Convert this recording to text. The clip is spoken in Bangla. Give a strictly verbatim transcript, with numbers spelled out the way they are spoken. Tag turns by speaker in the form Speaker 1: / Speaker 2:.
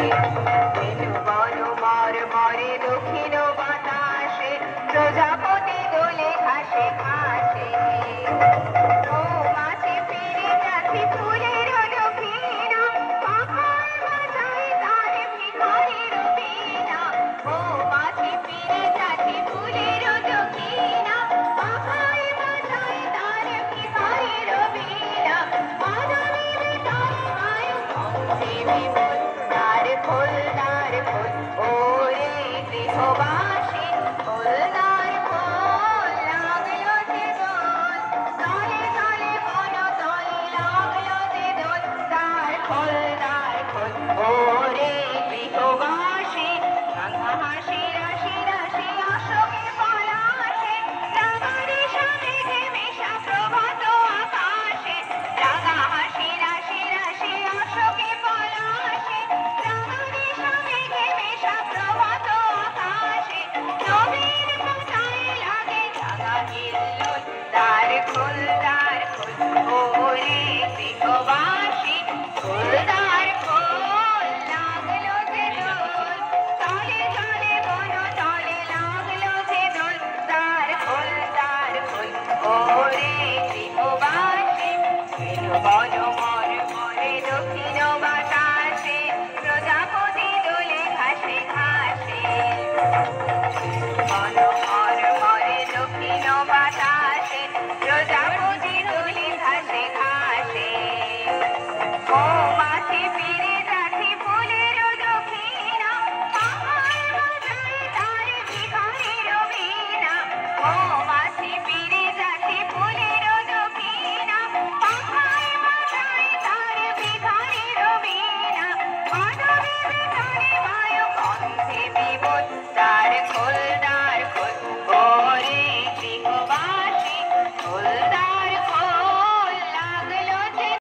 Speaker 1: বেনু বন মর মরে দক্ষিণ বাতাসে প্রজাপতি দোলে ঘাসে ঘাসে ও মাছি ফিরে যাচ্ছি ফুলের দক্ষিণা পাখায় বাজায় তার ভিখারির বীণা ও মাছি ফিরে যাচ্ছি ফুলের দক্ষিণা পাখায় বাজায় তার ভিখারির বীণা মাধবী তার মায় দেবী বল দ্বার খোল দ্বার খোল ওরে গৃহবাসী খোল দ্বার খোল লাগলো যে দোল তলে তলে বন তলে লাগলো যে দোল দ্বার খোল দ্বার খোল ওরে গৃহবাসী রাঙা হাসি রাশি রাশি অশোকে পলাশে রাঙারি সামেঘে মেশা প্রভাত আকাশে রাঙা হাসি রাশি রাশি অশোকে পলাশে রাঙারি সামেঘে মেশা প্রভাত আকাশে নবীন কোথায় লাগে জাগা হিল্লোল দ্বার খোল দ্বার খোল ওরে গৃহবাসী খোল দ্বার খোল লাগলো যে দোল তলে তলে বন তলে লাগলো যে দোল দ্বার খোল দ্বার খোল ওরে গৃহবাসী বেনু বন মর মরে দক্ষিণ বাতাসে প্রজাপতি দোলে ঘাসে ঘাসে বন মর মরে দক্ষিণ বাতাসে প্রজাপতি দোলে ঘাসে ঘাসে ও মাছি ফিরে যাচ্ছি ফুলের দক্ষিণা পাখায় বাজায় তার ভিখারির বীণা ও মাছি ফিরে যাচ্ছি ফুলের দক্ষিণা পাখায় বাজায় তার ভিখারির বীণা